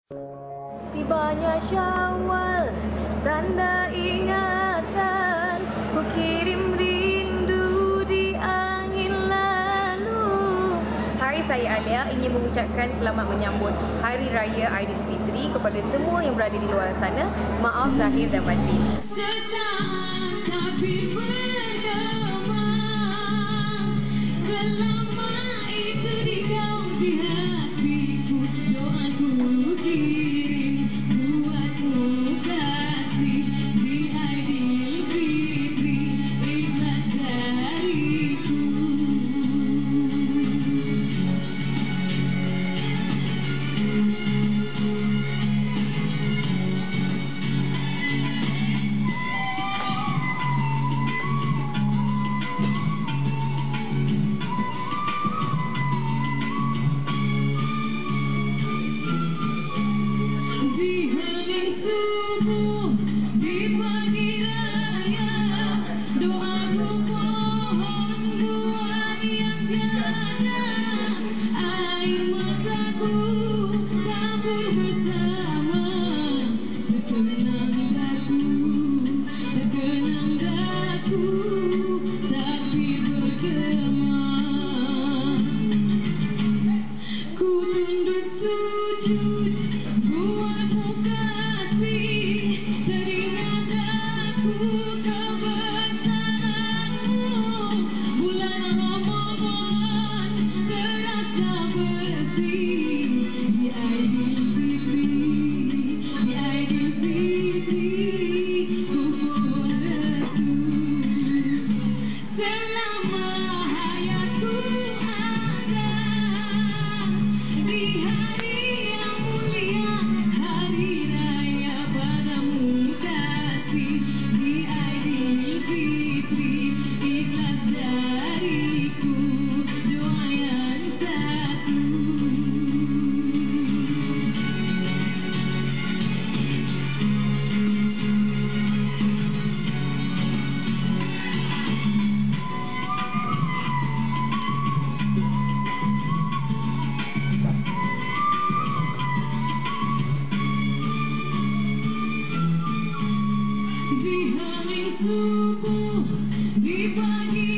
Tibanya Syawal, tanda ingatan, ku kirim rindu di angin lalu. Hai, saya Alia ingin mengucapkan selamat menyambut Hari Raya Aidilfitri kepada semua yang berada di luar sana. Maaf zahir dan batin. Sesaat takbir bergema, selama itu dikau di hatiku, doaku kirim buatmu kasih di Aidilfitri, ikhlas dariku. Di hening subuh, di pagi raya, doaku pohon buah yang tiada, air mataku tabur bersama, terkenang daku, tapi bergema. Ku tunduk sujud buatmu kasih, teringat aku kebesaranmu. Bulan Ramadan terasa bersih di Aidilfitri, di Aidilfitri ku pun restu. Selama hayatku ada di hari yang mulia, hari raya padamu kasih di Aidilfitri, ikhlas dariku, doa yang satu. Di hening subuh, di pagi